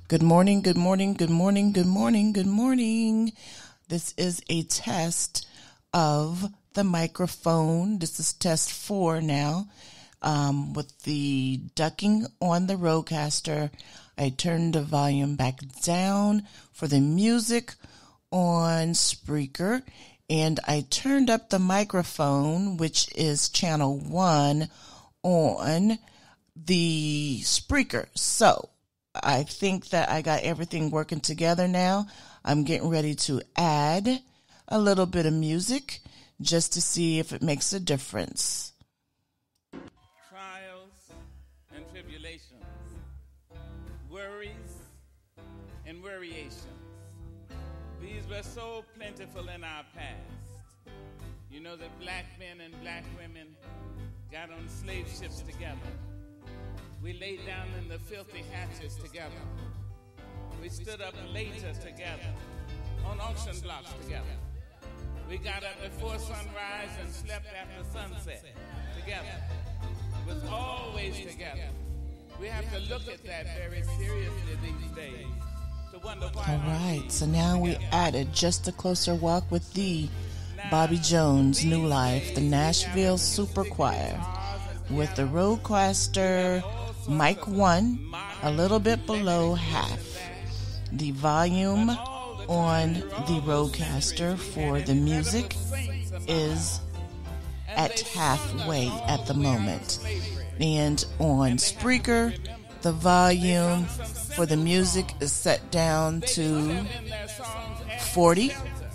Good morning, good morning, good morning, good morning, good morning. This is a test of the microphone. This is test 4 now. With the ducking on the Rodecaster, I turned the volume back down for the music on Spreaker, and I turned up the microphone, which is channel 1 on the Spreaker. So I think that I got everything working together now. I'm getting ready to add a little bit of music just to see if it makes a difference. Trials and tribulations, worries and worriations. These were so plentiful in our past. You know that black men and black women got on slave ships together. We laid down in the filthy hatches together. We stood up later together, on auction blocks together. We got up before sunrise and slept after sunset together. It was always together. We have to look at that very seriously these days to wonder why. All right, so now we added Just a Closer Walk with the Bobby Jones New Life, the Nashville Super Choir, with the Rodecaster mic 1 a little bit below half. The volume on the Rodecaster for the music is at halfway at the moment. And on Spreaker, the volume for the music is set down to 40.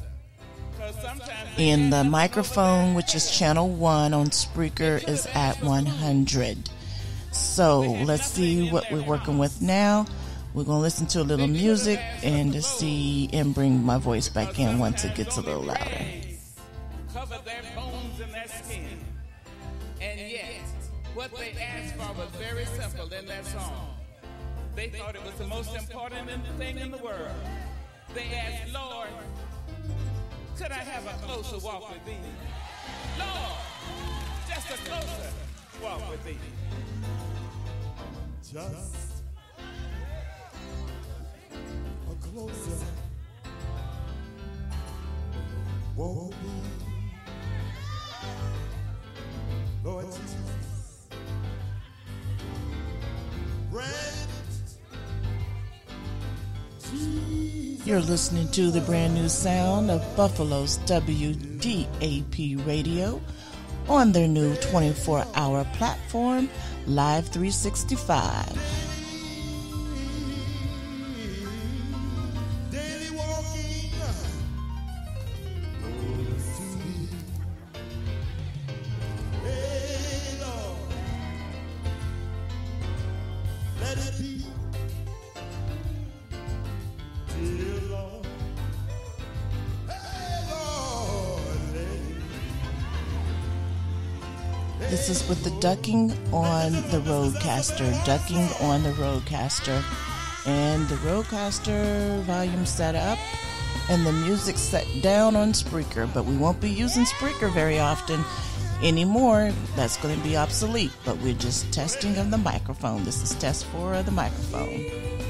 And the microphone, which is channel 1 on Spreaker, is at 100. So let's see what we're working with now. We're going to listen to a little music and to see and bring my voice back in once it gets a little louder. Cover their bones and their skin. And yet, what they asked for was very simple in their song. They thought it was the most important thing in the world. They asked, Lord, could I have a closer walk with thee? Lord, just a closer walk with thee. Just a closer walk with thee, Lord Jesus. Grant Jesus. You're listening to the brand new sound of Buffalo's WDAP Radio on their new 24-hour platform, Live 365. Daily walking close to thee. Hey, Lord, let it be, dear Lord. Hey, Lord, let it be. This is with the ducking on the Rodecaster, ducking on the Rodecaster, and the Rodecaster volume set up, and the music set down on Spreaker, but we won't be using Spreaker very often anymore. That's going to be obsolete, but we're just testing of the microphone. This is test 4 of the microphone.